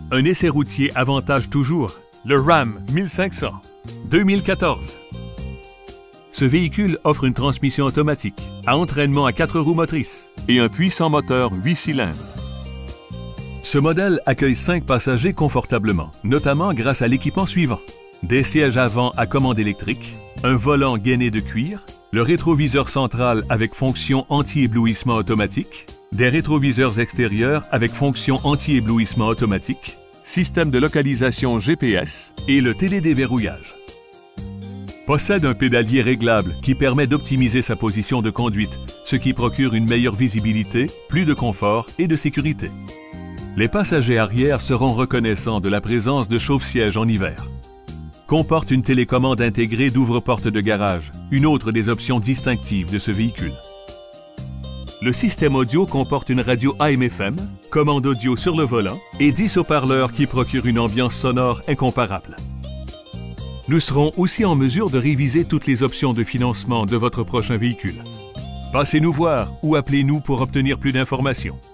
Un essai routier avantage toujours le Ram 1500 2014. Ce véhicule offre une transmission automatique à entraînement à 4 roues motrices et un puissant moteur 8 cylindres. Ce modèle accueille 5 passagers confortablement, notamment grâce à l'équipement suivant: des sièges avant à commande électrique, un volant gainé de cuir, le rétroviseur central avec fonction anti-éblouissement automatique, des rétroviseurs extérieurs avec fonction anti-éblouissement automatique, système de localisation GPS et le télédéverrouillage. Possède un pédalier réglable qui permet d'optimiser sa position de conduite, ce qui procure une meilleure visibilité, plus de confort et de sécurité. Les passagers arrière seront reconnaissants de la présence de chauffe-siège en hiver. Comporte une télécommande intégrée d'ouvre-porte de garage, une autre des options distinctives de ce véhicule. Le système audio comporte une radio AM/FM, commande audio sur le volant et 10 haut-parleurs qui procurent une ambiance sonore incomparable. Nous serons aussi en mesure de réviser toutes les options de financement de votre prochain véhicule. Passez nous voir ou appelez-nous pour obtenir plus d'informations.